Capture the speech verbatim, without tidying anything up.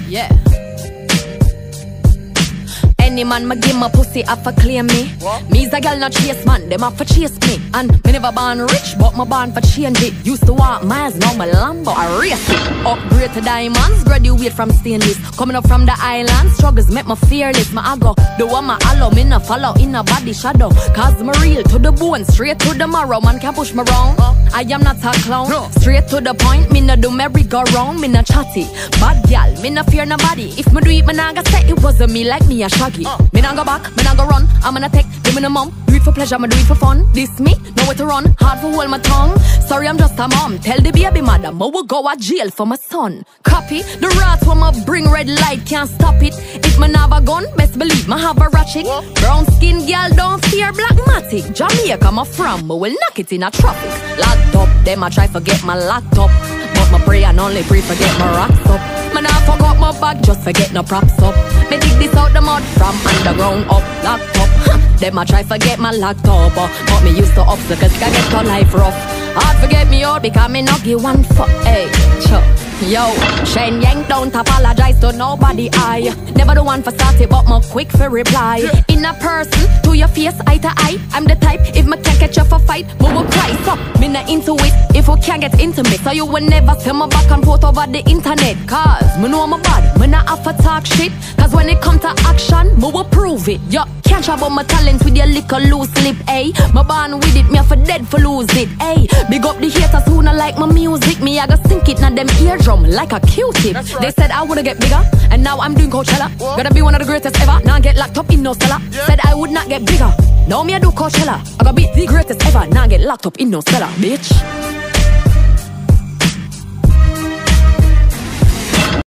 Yeah. Any man ma give my pussy off a claim me. What? Me's a girl not chase man, them off for chase me. And me never born rich, but my born for change it. Used to walk miles, now my Lambo I race it. Upgrade to diamonds, graduate from stainless. Coming up from the island, struggles make me fearless. My I go, the one my allow, me no follow in a body shadow. Cause me real to the bone, straight to the marrow. Man can't push me wrong, uh, I am not a clown. No. Straight to the point, me no do merry go round. Me no chatty, bad gal, me no fear nobody. If me do it, me nah go say it wasn't me like me a shaggy. Uh. Me nah go back, me nah go run. I'm gonna take, give me the mom. Do it for pleasure, me do it for fun. This me, know where to run. Hard for hold my tongue. Sorry, I'm just a mom. Tell the baby mother, mo will go to jail for my son. Copy, the rats when me bring red light can't stop it. If me have a gun, best believe me have a ratchet. What? Brown skin girl don't fear black matic. Jamaica me from, me will knock it in a traffic. Locked up, them I try forget my laptop. But my pray and only pray forget my rocks up. Man, I forgot my bag, just forget no props up. Me dig this out the mud from underground up, locked up. Huh. Them I try forget my laptop, uh, but me used to obstacles, can get to life rough. Hard forget me out because me not give one fuck. Hey, chuh. Yo, Shen Yang don't apologize to nobody. I never the one for start it, but more quick for reply. Yeah. In a person, to your face, eye to eye. I'm the type, if me can't catch you for fight, me will cry. So, me not into it, if we can't get intimate. So you will never see me back and forth over the internet. Cause, me know I'm a bad, me not have to talk shit. Cause when it come to action, me will prove it. Yo, can't try about my talents with your little loose lip, ayy. My born with it, me have for dead for lose it, ayy. Big up the haters who not like my music. Me I go sink it, now them eardrum like a Q-tip. Right. They said I would get bigger, and now I'm doing Coachella. What? Gotta be one of the greatest ever. Now I get locked up in no cellar. Yeah. Said I would not get bigger. Now me I do Coachella. I gotta be the greatest ever. Now I get locked up in no cellar, bitch.